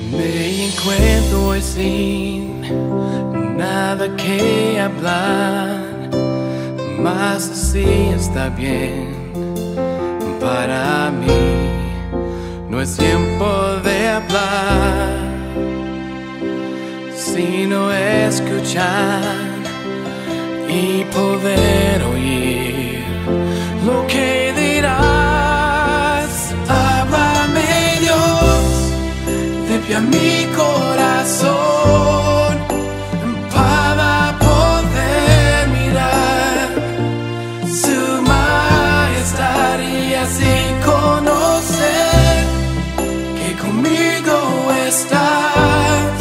Me encuentro hoy sin nada que hablar, mas así está bien para mí. No es tiempo de hablar, sino escuchar y poder oír lo que dirás. Háblame, Dios, limpia mi corazón para poder mirar su majestad y así conocer que conmigo estás.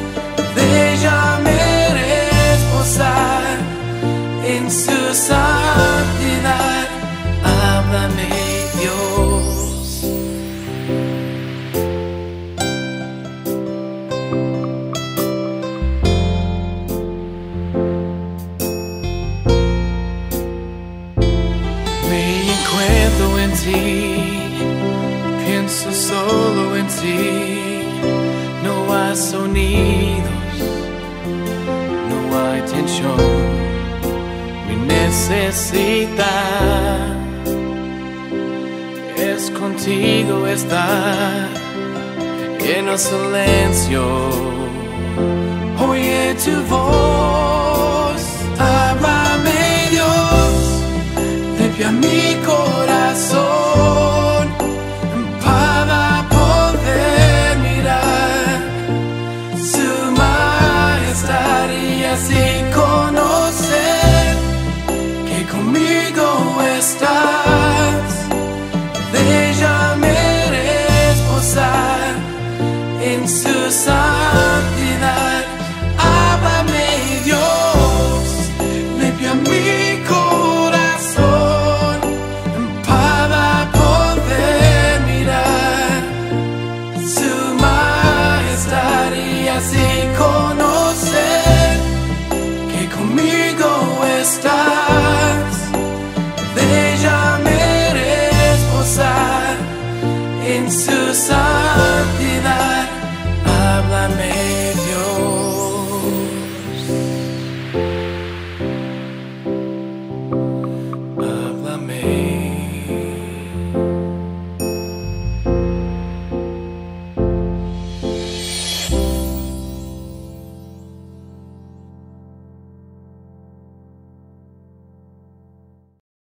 Déjame reposar en su santidad. Háblame, Dios. Me encuentro en ti, pienso solo en ti. No hay sonidos, no hay tensión. Mi necesidad es contigo estar en el silencio. Oye tu voz, háblame, Dios, limpia mi corazón para poder mirar su majestad y así conocer que conmigo estás. Déjame reposar en su santidad.